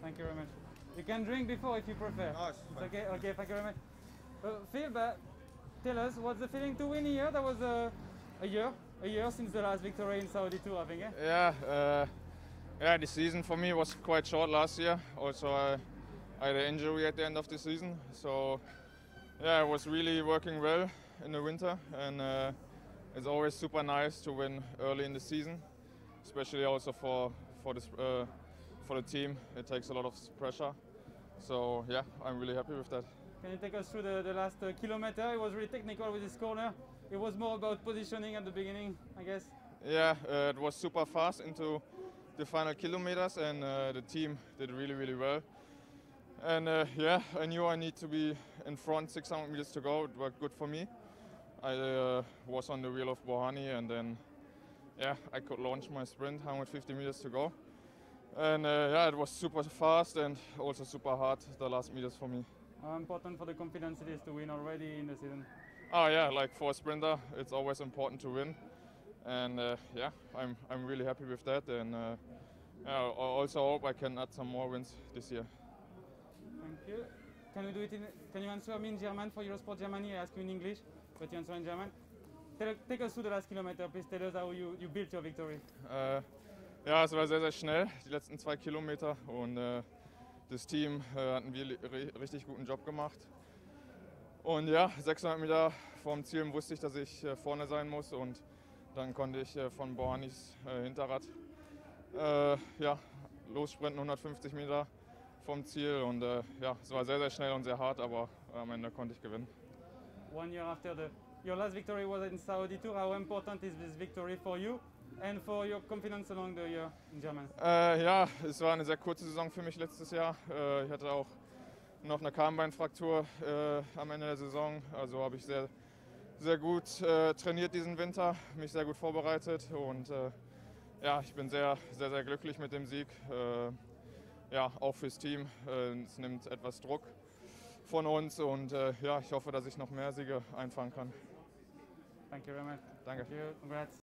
Thank you very much. You can drink before if you prefer. No, it's fine. Okay, okay, thank you very much. Phil, tell us, what's the feeling to win here? That was a year since the last victory in Saudi too, I think, eh? Yeah, the season for me was quite short last year. Also, I had an injury at the end of the season, so yeah, I was really working well in the winter, and it's always super nice to win early in the season, especially also for the team. It takes a lot of pressure, so yeah, I'm really happy with that. Can you take us through the last kilometer? It was really technical with this corner. It was more about positioning at the beginning, I guess. Yeah, it was super fast into the final kilometers, and the team did really well. And yeah, I knew I need to be in front 600 meters to go. It worked good for me. I was on the wheel of Bouhanni, and then yeah, I could launch my sprint 150 meters to go. And yeah, it was super fast and also super hard the last meters for me. How important for the confidence it is to win already in the season? Oh yeah, like for a sprinter, it's always important to win. And yeah, I'm really happy with that. And yeah, I also hope I can add some more wins this year. Thank you. Can you answer me in German for Eurosport Germany? I ask you in English, but you answer in German. Take us through the last kilometer. Please tell us how you built your victory. Ja, es war sehr schnell, die letzten 2 Kilometer. Und das Team hat einen richtig guten Job gemacht. Und ja, 600 Meter vorm Ziel wusste ich, dass ich vorne sein muss. Und dann konnte ich von Bouhannis Hinterrad ja, lossprinten, 150 Meter vom Ziel. Und ja, es war sehr schnell und sehr hart, aber am Ende konnte ich gewinnen. 1 year after your last victory was in Saudi Tour. How important is this victory for you and for your confidence along the year in Germany? Ja, es war eine sehr kurze Saison für mich letztes Jahr. Ich hatte auch noch eine Kahnbeinfraktur am Ende der Saison. Also habe ich sehr gut trainiert diesen Winter, mich sehr gut vorbereitet. Und ja, ich bin sehr glücklich mit dem Sieg. Ja, auch fürs Team. Es nimmt etwas Druck von uns und ja, ich hoffe, dass ich noch mehr Siege einfahren kann. Thank you very much. Danke. Thank you. Congrats.